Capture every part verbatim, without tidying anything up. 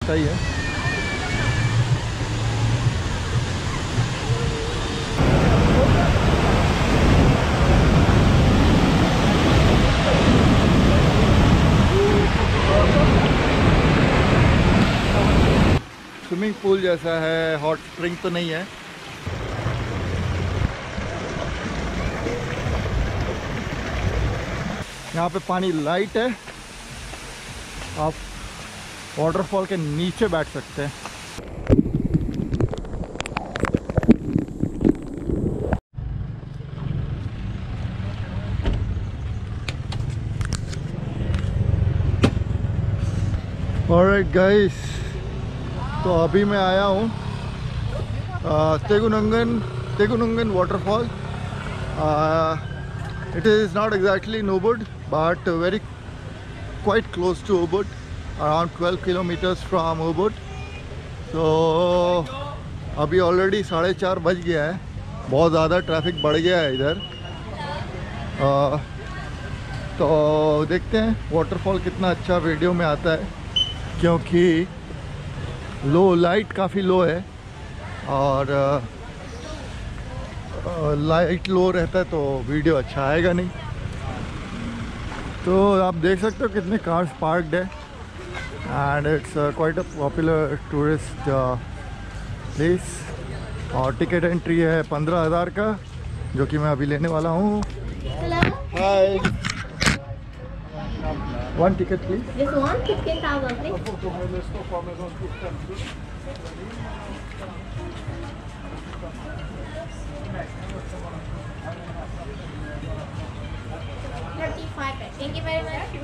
सही है। Swimming pool जैसा है, हॉट स्प्रिंग तो नहीं है। यहाँ पे पानी लाइट है, आप वाटरफॉल के नीचे बैठ सकते हैं। ऑलराइट गाइस, तो अभी मैं आया हूँ Tegenungan Tegenungan waterfall. It is not exactly in Ubud but very quite close to Ubud, around twelve kilometers from Ubud. So अभी ऑलरेडी साढ़े चार बज गया है, बहुत ज़्यादा ट्रैफिक बढ़ गया है इधर। uh, तो देखते हैं वाटरफॉल कितना अच्छा वीडियो में आता है, क्योंकि लो लाइट काफ़ी लो है और लाइट लो रहता है तो वीडियो अच्छा आएगा नहीं। तो आप देख सकते हो कितने कार्स पार्क्ड है and it's quite a popular tourist place. और टिकट एंट्री है पंद्रह हज़ार का, जो कि मैं अभी लेने वाला हूँ। Hi, one ticket please. This one, fifteen thousand, please. thirty-five. Thank you very much.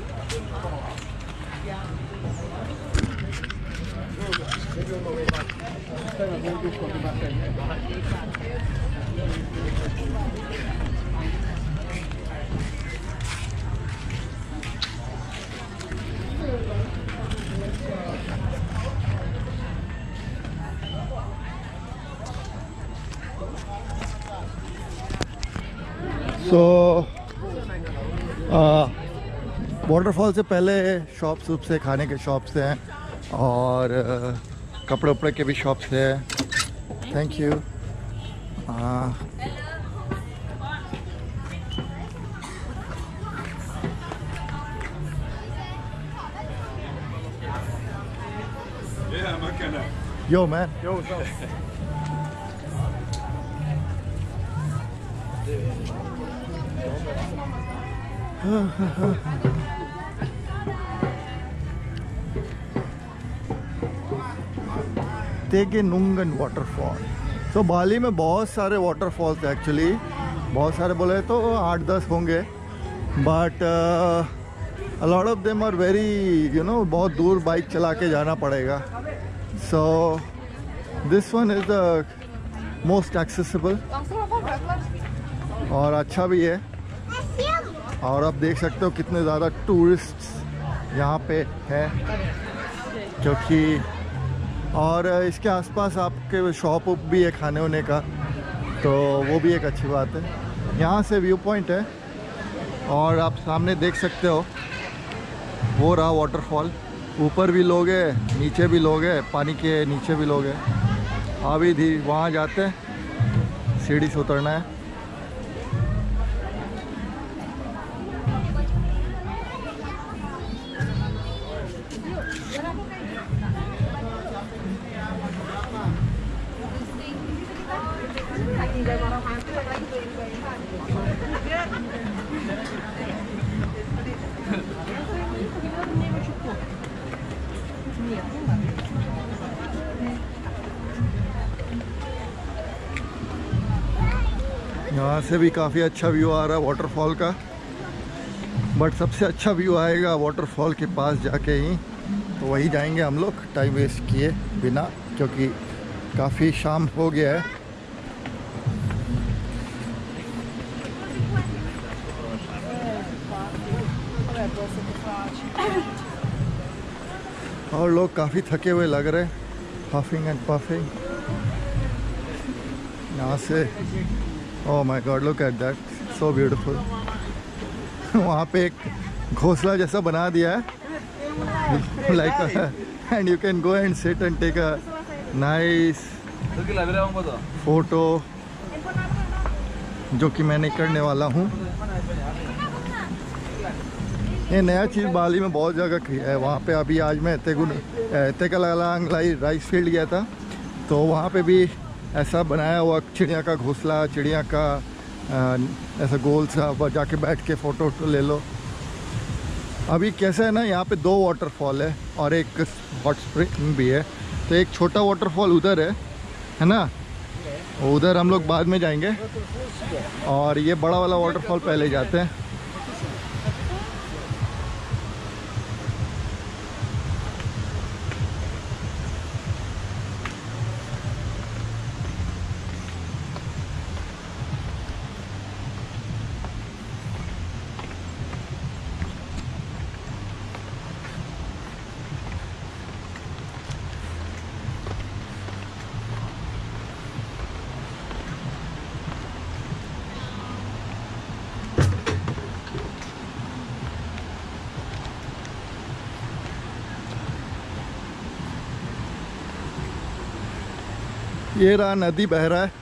So waterfall से पहले शॉप्स से, खाने के शॉप्स हैं और uh, कपड़े उपड़े के भी शॉप्स हैं। Thank you. Yo man, yo Tegenungan waterfall. तो बाली में बहुत सारे वाटरफॉल्स एक्चुअली, बहुत सारे बोले तो आठ दस होंगे, but a lot of them are very you know बहुत दूर बाइक चला के जाना पड़ेगा। So this one is the most accessible और अच्छा भी है। और आप देख सकते हो कितने ज़्यादा टूरिस्ट यहाँ पे है, क्योंकि और इसके आसपास आपके शॉप उप भी है खाने होने का, तो वो भी एक अच्छी बात है। यहाँ से व्यू पॉइंट है और आप सामने देख सकते हो वो रहा वाटरफॉल। ऊपर भी लोग हैं, नीचे भी लोग हैं, पानी के नीचे भी लोग हैं। अभी धी वहाँ जाते हैं, सीढ़ी से उतरना है। यहाँ से भी काफ़ी अच्छा व्यू आ रहा है वाटरफॉल का, बट सबसे अच्छा व्यू आएगा वाटरफॉल के पास जाके ही, तो वही जाएंगे हम लोग टाइम वेस्ट किए बिना, क्योंकि काफ़ी शाम हो गया है। और लोग काफ़ी थके हुए लग रहे, हफिंग एंड पफिंग। यहाँ से oh my god, look at that, so beautiful. वहाँ पे एक घोंसला जैसा बना दिया है, like and you can go and sit and take a nice photo, जो कि मैं नहीं करने वाला हूँ। ये नया चीज़ बाली में बहुत जगह किया है। वहाँ पे अभी आज मैं तेगुन तेकलांग राइस फील्ड गया था, तो वहाँ पे भी ऐसा बनाया हुआ चिड़िया का घोंसला, चिड़िया का आ, ऐसा गोल सा, जाके बैठ के फ़ोटो ले लो। अभी कैसा है ना, यहाँ पे दो वाटरफॉल है और एक हॉट स्प्रिंग भी है। तो एक छोटा वाटरफॉल उधर है है ना, उधर हम लोग बाद में जाएंगे, और ये बड़ा वाला वाटरफॉल पहले जाते हैं। ये रहा, नदी बह रहा है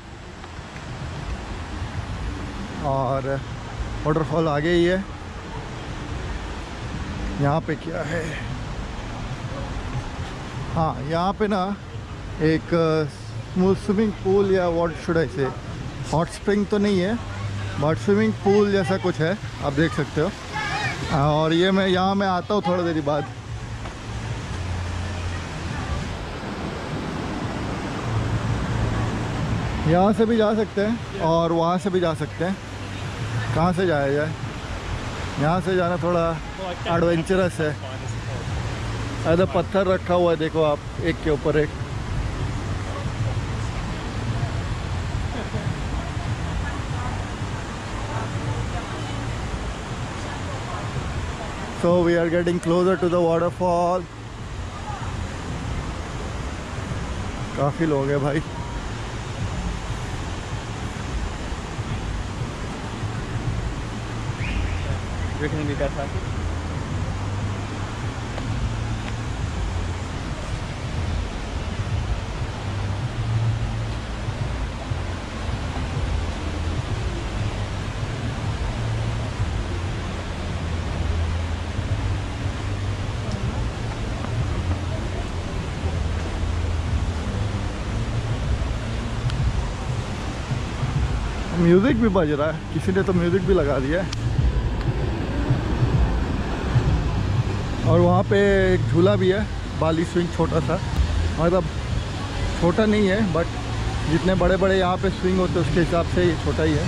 और वाटरफॉल आगे ही है। यहाँ पे क्या है, हाँ यहाँ पे ना एक स्विमिंग पूल या what should I say, hot spring तो नहीं है बट स्विमिंग पूल जैसा कुछ है, आप देख सकते हो। और ये मैं यहाँ मैं आता हूँ थोड़ी देर बाद। यहाँ से भी जा सकते हैं और वहाँ से भी जा सकते हैं। कहाँ से जाया जाए? यहाँ से जाना थोड़ा एडवेंचरस है। ऐसा पत्थर रखा हुआ है, देखो आप, एक के ऊपर एक। So we are getting closer to the waterfall. काफ़ी लोग हैं भाई। देखने भी कैसा है। म्यूज़िक भी बज रहा है, किसी ने तो म्यूज़िक भी लगा दिया है। और वहाँ पे एक झूला भी है, बाली स्विंग, छोटा सा, मतलब छोटा नहीं है बट जितने बड़े बड़े यहाँ पे स्विंग होते हैं उसके हिसाब से ये छोटा ही है।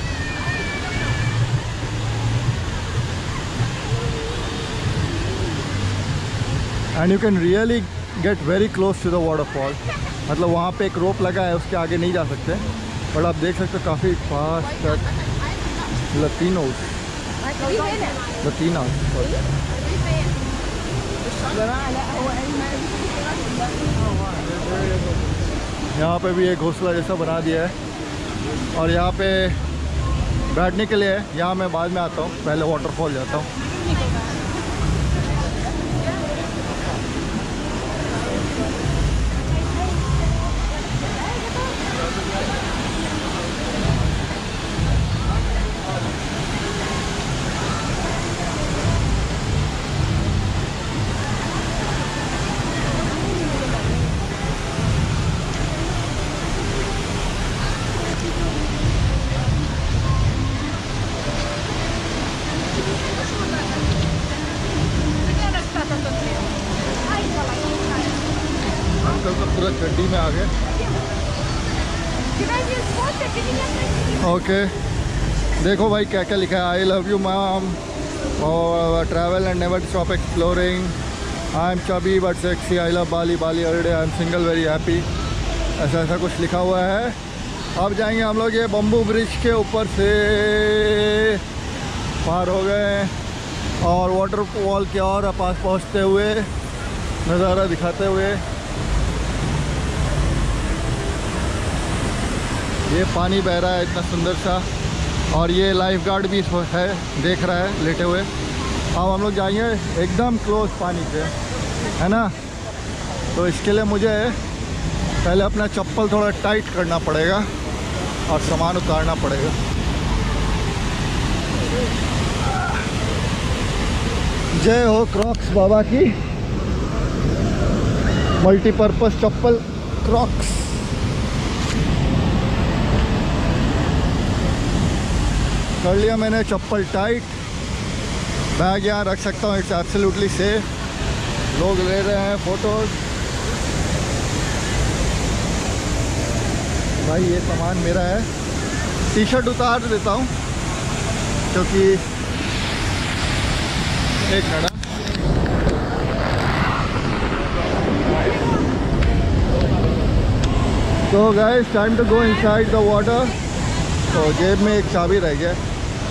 And you can really get very close to the waterfall. मतलब वहाँ पे एक रोप लगा है, उसके आगे नहीं जा सकते, बट आप देख सकते हो काफ़ी फास्ट तक लतीनोस लतीना यहाँ पे भी एक घोंसला जैसा बना दिया है और यहाँ पे बैठने के लिए है। यहाँ मैं बाद में आता हूँ, पहले वाटरफॉल जाता हूँ। पूरा चड्डी में आ गए। ओके देखो भाई क्या क्या लिखा है। आई लव यू मैम, और travel and never stop exploring, I am chubby but sexy, I love Bali, Bali everyday, I am single very happy, ऐसा ऐसा कुछ लिखा हुआ है। अब जाएंगे हम लोग ये बम्बू ब्रिज के ऊपर से पार हो गए और वाटरफॉल के और पास पहुंचते हुए नज़ारा दिखाते हुए ये पानी बह रहा है इतना सुंदर सा, और ये लाइफ गार्ड भी है, देख रहा है लेटे हुए। अब हम लोग जाएंगे एकदम क्लोज पानी से, है ना। तो इसके लिए मुझे पहले अपना चप्पल थोड़ा टाइट करना पड़ेगा और सामान उतारना पड़ेगा। जय हो क्रॉक्स बाबा की, मल्टीपर्पस चप्पल क्रॉक्स। कर लिया मैंने चप्पल टाइट, बैग यहाँ रख सकता हूँ, इट्स एब्सोल्युटली सेफ। लोग ले रहे हैं फोटोज। भाई ये सामान मेरा है। टी शर्ट उतार देता हूँ क्योंकि एक मिनट। तो guys time to go inside the water. तो जेब में एक चाबी रह गया।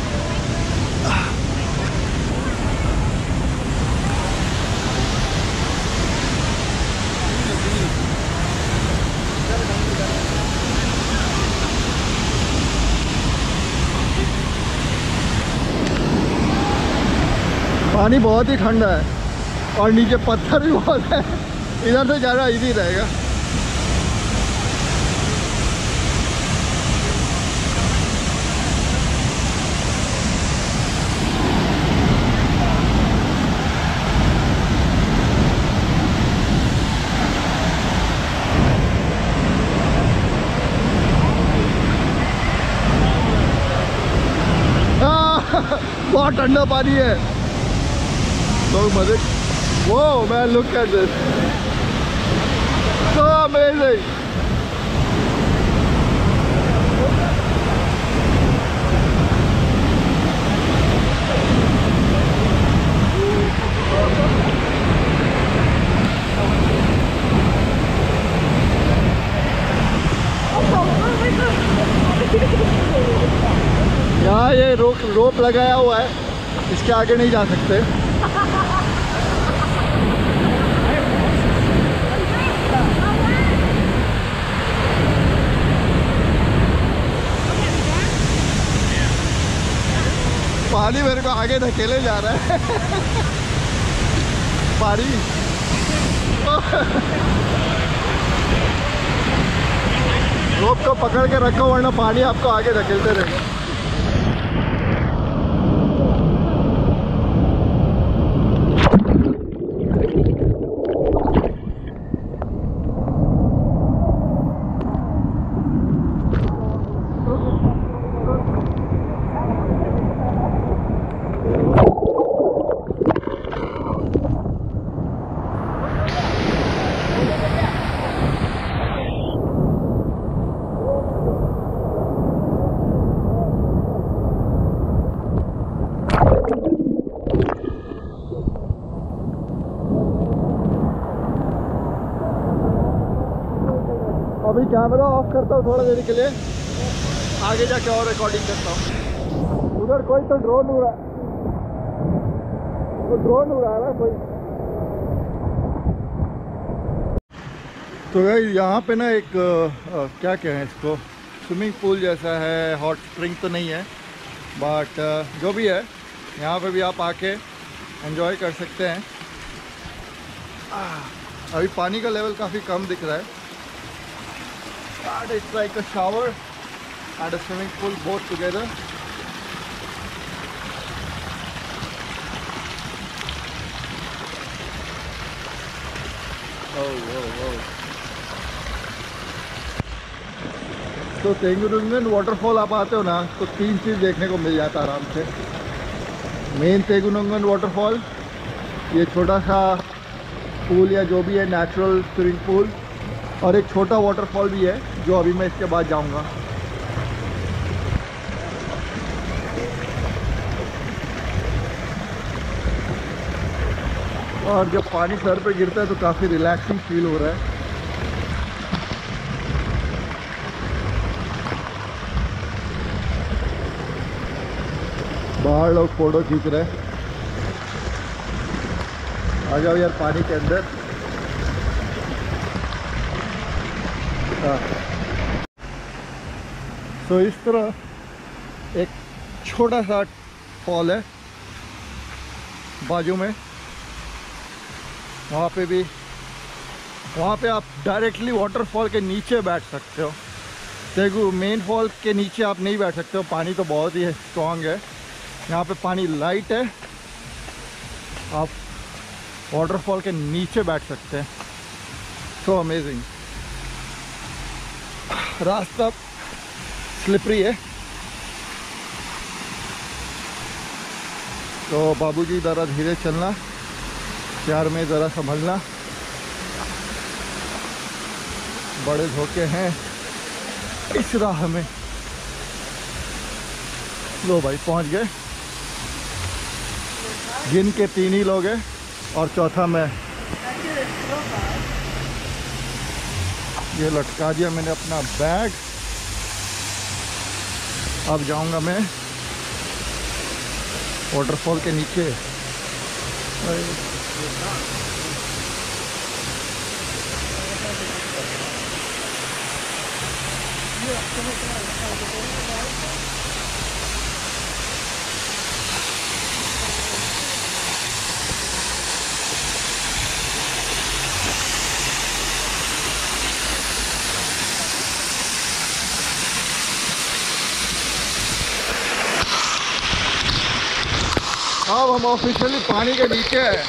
पानी बहुत ही ठंडा है और नीचे पत्थर भी बहुत है। इधर से ज़्यादा इजी रहेगा। बहुत ठंडा पानी है। तो मजे। Whoa man, look at this, so amazing. यहाँ ये रोप रोप लगाया हुआ है, इसके आगे नहीं जा सकते। पानी मेरे को आगे धकेले जा रहा है। पानी रोप को पकड़ के रखो वरना पानी आपको आगे धकेलते रहेगा। अभी कैमरा ऑफ करता हूँ थोड़ा देर के लिए, आगे जाके और रिकॉर्डिंग करता हूँ। उधर कोई तो ड्रोन उड़ा, वो ड्रोन उड़ा रहा है कोई। तो भाई यहाँ पे ना एक आ, क्या कहें इसको, स्विमिंग पूल जैसा है। हॉट स्प्रिंग तो नहीं है बट जो भी है यहाँ पे भी आप आके एंजॉय कर सकते हैं। अभी पानी का लेवल काफ़ी कम दिख रहा है। And it's like a shower and a swimming pool both together. Oh, whoa, whoa. तो तेगुनुंगन वाटरफॉल आप आते हो ना तो तीन चीज़ देखने को मिल जाता है आराम से। मेन तेगुनुंगन वाटरफॉल, ये छोटा सा पूल या जो भी है नेचुरल स्विमिंग पूल, और एक छोटा वाटरफॉल भी है जो अभी मैं इसके बाद जाऊंगा। और जब पानी सर पे गिरता है तो काफ़ी रिलैक्सिंग फील हो रहा है। बाहर लोग फोटो खींच रहे हैं। आ जाओ यार पानी के अंदर। तो इस तरह एक छोटा सा फॉल है बाजू में, वहाँ पे भी वहाँ पे आप डायरेक्टली वाटरफॉल के नीचे बैठ सकते हो। तेगु मेन फॉल के नीचे आप नहीं बैठ सकते हो, पानी तो बहुत ही स्ट्रॉन्ग है। यहाँ पे पानी लाइट है, आप वाटरफॉल के नीचे बैठ सकते हैं। So amazing. रास्ता स्लिपरी है, तो बाबूजी ज़रा धीरे चलना, प्यार में ज़रा संभलना, बड़े धोखे हैं इस राह में। लो भाई पहुंच गए, गिन के तीन ही लोग हैं और चौथा मैं। ये लटका दिया मैंने अपना बैग। अब जाऊंगा मैं वाटरफॉल के नीचे। अब हम ऑफिशियली पानी के नीचे है।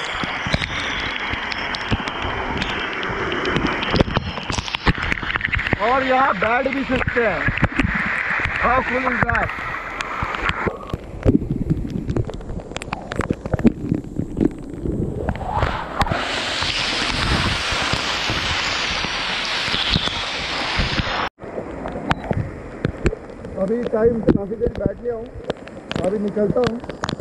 और यहाँ बैठ भी सकते हैं। How cool is that? अभी टाइम काफ़ी देर बैठ लिया हूँ, अभी निकलता हूँ।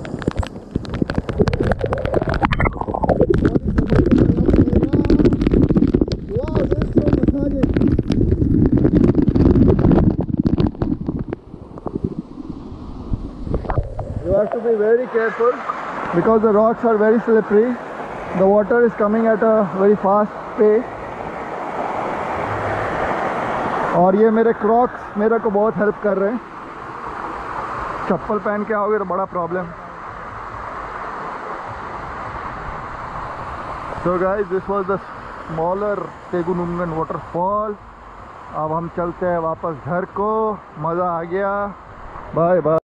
You have to be very careful because the rocks are very slippery. The water is coming at a very fast pace. और ये मेरे क्रॉक्स मेरे को बहुत हेल्प कर रहे हैं। चप्पल पहन के आओगे तो बड़ा problem. So guys, this was the smaller Tegenungan waterfall. अब हम चलते हैं वापस घर को। मज़ा आ गया। Bye bye.